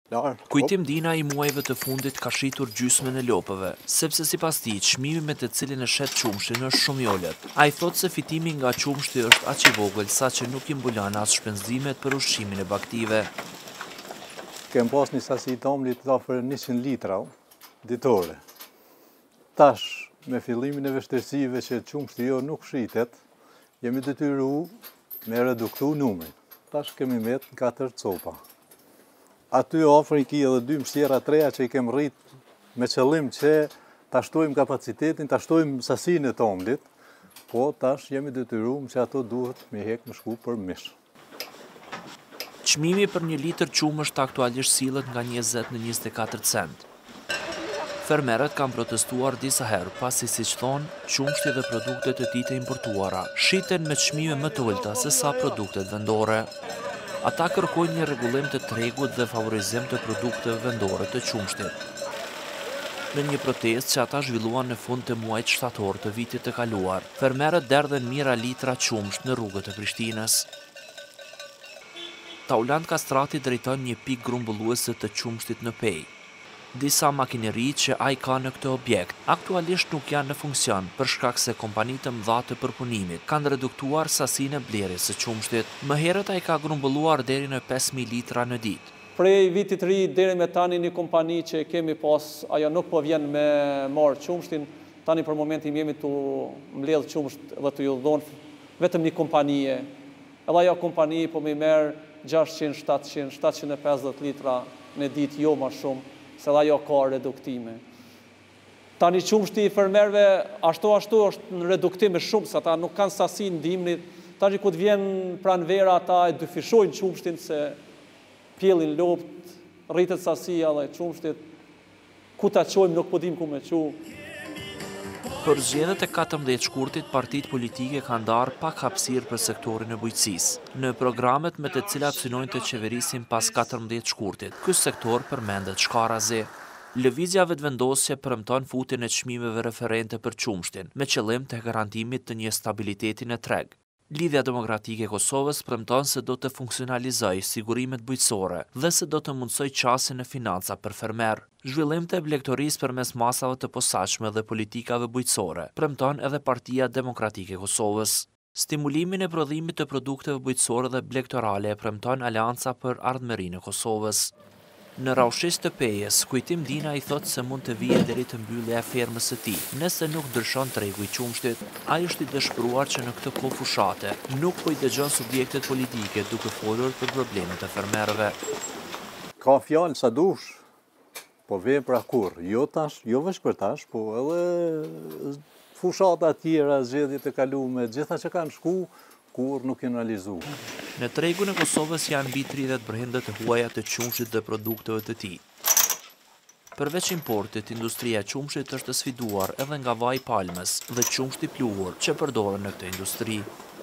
Kujtim Dina i muajve të fundit ka shitur gjysmën e lopëve, sepse sipas tij çmimi me të cilin e shet qumshtin është shumë i ulët. Ai thotë se fitimi nga qumshti është aq i vogël saqë nuk i mbulon as shpenzimet për ushqimin e baktive. Kem pas një sasi tamlit afër 100 litra ditore. Tash, me fillimin e vështirësive që qumshti jo nuk shitet, jemi detyruar me reduktu numrin. Tash kemi met 4 copa. Aty afër i ki edhe 2 mështjera treja që i kem rrit me qëllim që ta shtojmë kapacitetin, ta shtojmë sasinë e tamlit, po tash jemi detyruar që ato duhet me hek më shku për mish. Çmimi për 1 litër qumësht aktualisht sillet nga 20 në 24 cent. Fermerët kanë protestuar disa herë, pasi siç thonë, qumshti dhe produktet e tij të importuara shiten me çmime më të ulta se sa produktet vendore. Ata kërkojnë një rregullim të tregut dhe favorizim të produkteve vendore të qumshtit. Në një protestë që ata zhvilluan në fund të muajit shtator të vitit të kaluar, fermerët derdhen mijëra litra qumsht në rrugët e Prishtinës. Taulant Kastrati drejton një pikë grumbulluese të qumshtit në Pej. Disa makineri që ai ka në këtë objekt aktualisht nuk janë në funksion për shkak se kompanitë të mëdha të përpunimit kanë reduktuar sasinë e blerjes së qumshtit. Më herët ai ka grumbulluar deri në 5000 litra në ditë. Prej vitit ri deri me tani një kompani që kemi pas, ajo nuk po vjen me marrë qumshtin, tani për momentin jemi të mbledh qumsht dhe të ju dhonë vetëm një kompanije. Edhe ajo kompani po më merr 600, 700, 750 litra në ditë, jo më shumë, se dhe ajo ka reduktime. Tani qumshti i fermerve ashtu është në reduktime shumë, se ata nuk kanë sasi në dimnit. Tani ku të vjen pranvera, ata e dyfishojnë qumshtin se pjellin lopt, rritet sasia dhe qumshtit, ku ta qojmë nuk po dim ku me qu. Për zgjedhjet e 14 shkurtit, partitë politike kanë ndarë pak hapësirë për sektorin e bujqësisë. Në programet me të cilat synojnë të qeverisin pas 14 shkurtit, ky sektor përmendet shkarazi. Lëvizja vetëvendosje premton futjen e çmimeve referente për qumshtin, me qëllim të garantimit të një stabiliteti në treg. Lidhja Demokratike e Kosovës premton se do të funksionalizojë sigurimet bujqësore dhe se do të mundsojë qasjen e financa për fermer. Zhvillim të blegtorisë përmes masave të posaçme dhe politikave bujqësore premton edhe Partia Demokratike e Kosovës. Stimulimin e prodhimit të produkteve bujqësore dhe blegtorale e premton Aleanca për Ardhmërinë e Kosovës. Në Raushisht të Pejës, Kujtim Dina i thotë se mund të vijë deri të mbyllja e fermës së tij, nëse nuk ndryshon tregu i qumshtit. Ai është i dëshpëruar që në këtë kohë fushate nuk po i dëgjon subjektet politike duke folur për problemet e fermerëve. Ka fjalë sa dush, po vepra kurrë, jo tash, jo vetëm për tash, po edhe fushata tjera, zgjedhjet e kaluara, gjitha që kanë shku, kur nuk janë realizuar. Në tregun e Kosovës janë mbi 30 brende të huaja të qumshtit dhe produkteve të tij. Përveç importit, industria e qumshtit është sfiduar edhe nga vaji palmës dhe qumshti pluhur që përdoren në këtë industri.